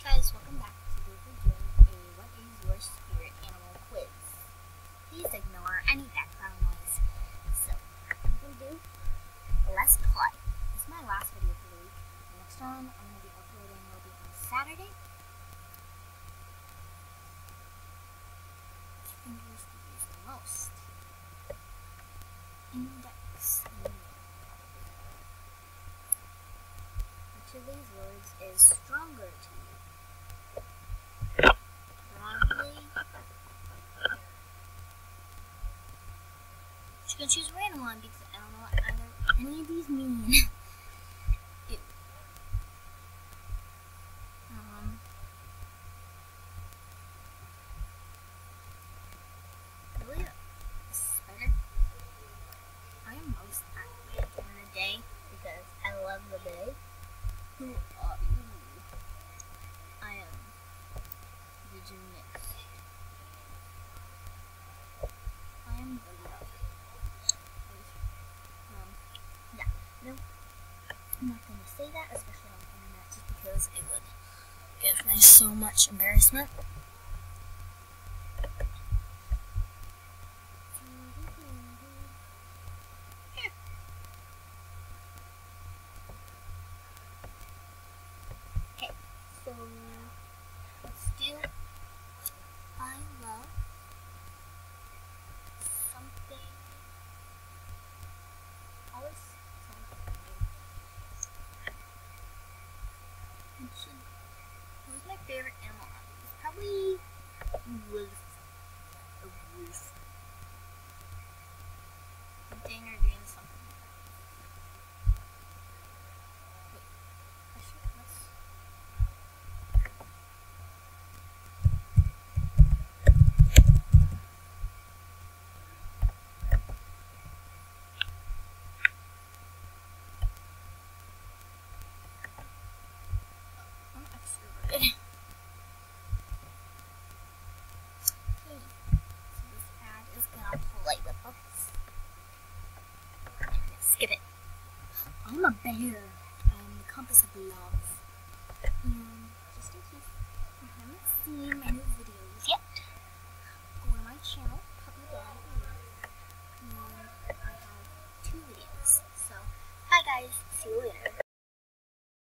Hey guys, welcome back. Today we're doing a What is your spirit animal quiz. Please ignore any background noise. So, I'm going to do Let's Play. This is my last video for the week. The next one I'm going to be uploading will be on Saturday. Which fingers do you use the most? Index and middle. Which of these words is stronger to you? Probably. You can choose a random one because I don't know what any of these mean. Ew. Really? A spider? I am most active during the day because I love the day. Who are you? I am Virginia. I am the love. Yeah, no, I'm not going to say that, especially on the internet, just because it would give me so much embarrassment. Okay, so let's do I love something. Always something new. Who's my favorite animal? It's probably wolf. A wolf. Hunting or doing something like that. Wait, actually, let's. I'm extroverted. Okay, so this ad is gonna play with us. I'm gonna skip it. I'm a bear. I'm the compass of love. And just in case you haven't seen my new